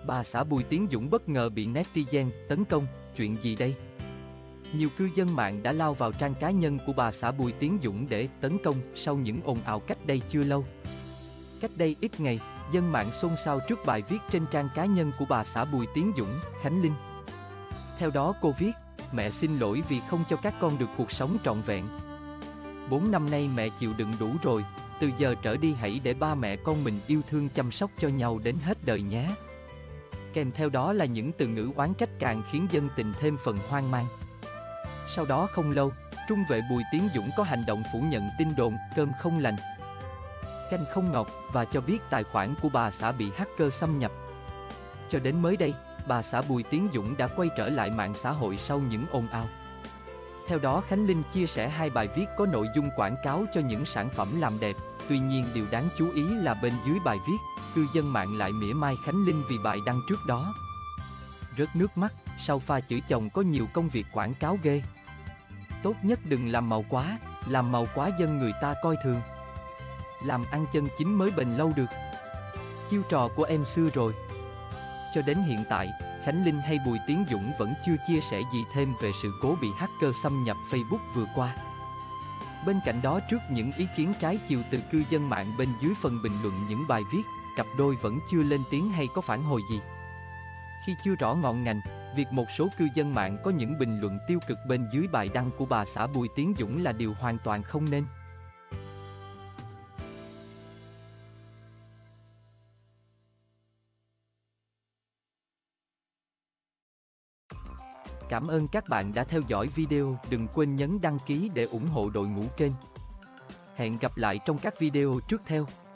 Bà xã Bùi Tiến Dũng bất ngờ bị netizen tấn công, chuyện gì đây? Nhiều cư dân mạng đã lao vào trang cá nhân của bà xã Bùi Tiến Dũng để tấn công sau những ồn ào cách đây chưa lâu. Cách đây ít ngày, dân mạng xôn xao trước bài viết trên trang cá nhân của bà xã Bùi Tiến Dũng, Khánh Linh. Theo đó cô viết, mẹ xin lỗi vì không cho các con được cuộc sống trọn vẹn. 4 năm nay mẹ chịu đựng đủ rồi, từ giờ trở đi hãy để ba mẹ con mình yêu thương chăm sóc cho nhau đến hết đời nhé. Kèm theo đó là những từ ngữ oán trách càng khiến dân tình thêm phần hoang mang. Sau đó không lâu, trung vệ Bùi Tiến Dũng có hành động phủ nhận tin đồn cơm không lành, canh không ngọt và cho biết tài khoản của bà xã bị hacker xâm nhập. Cho đến mới đây, bà xã Bùi Tiến Dũng đã quay trở lại mạng xã hội sau những ồn ào. Theo đó Khánh Linh chia sẻ 2 bài viết có nội dung quảng cáo cho những sản phẩm làm đẹp. Tuy nhiên điều đáng chú ý là bên dưới bài viết, cư dân mạng lại mỉa mai Khánh Linh vì bài đăng trước đó. Rớt nước mắt, sau pha chửi chồng có nhiều công việc quảng cáo ghê. Tốt nhất đừng làm màu quá dân người ta coi thường. Làm ăn chân chính mới bền lâu được. Chiêu trò của em xưa rồi. Cho đến hiện tại, Khánh Linh hay Bùi Tiến Dũng vẫn chưa chia sẻ gì thêm về sự cố bị hacker xâm nhập Facebook vừa qua. Bên cạnh đó, trước những ý kiến trái chiều từ cư dân mạng bên dưới phần bình luận những bài viết, cặp đôi vẫn chưa lên tiếng hay có phản hồi gì. Khi chưa rõ ngọn ngành, việc một số cư dân mạng có những bình luận tiêu cực bên dưới bài đăng của bà xã Bùi Tiến Dũng là điều hoàn toàn không nên. Cảm ơn các bạn đã theo dõi video, đừng quên nhấn đăng ký để ủng hộ đội ngũ kênh. Hẹn gặp lại trong các video tiếp theo.